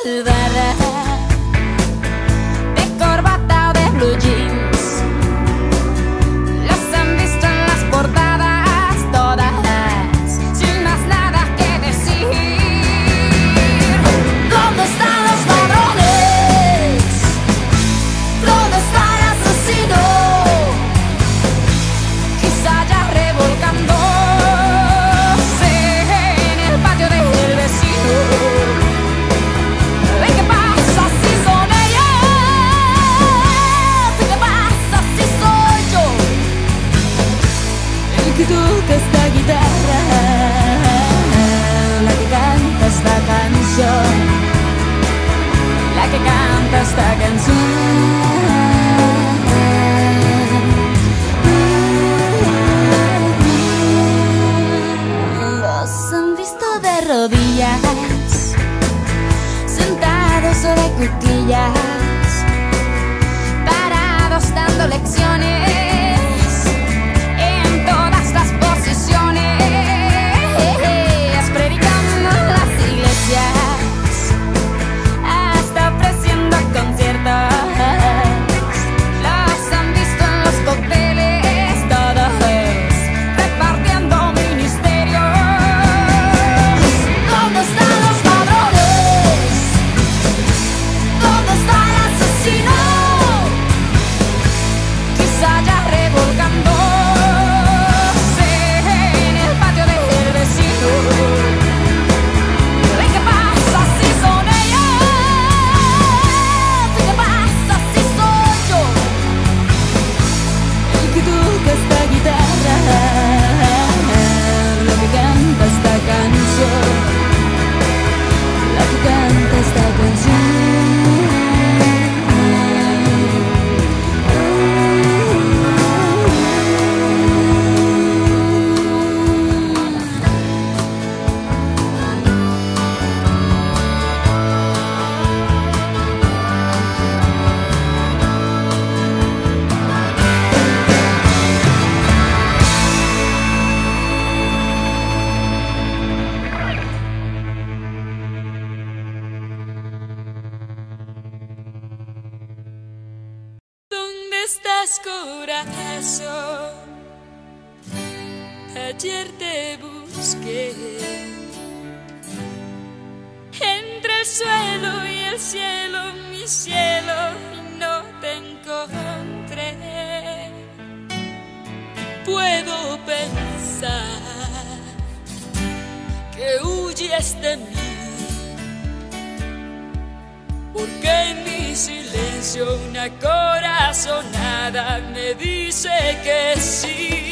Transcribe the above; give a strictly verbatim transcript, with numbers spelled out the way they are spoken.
saludar, de corbata o de blue jeans. Los han visto en las portadas todas, sin más nada que decir. ¿Dónde están los ladrones? ¿Dónde está el asesino? Quizá ya revolcando que toca esta guitarra, la que canta esta canción, la que canta esta canción. Los han visto de rodillas, sentados o de cuclillas, parados dando lecciones. ¿Estás, corazón? Ayer te busqué entre el suelo y el cielo, mi cielo, y no te encontré. Puedo pensar que huyes de mí, porque en mi silencio una corazonada me dice que sí.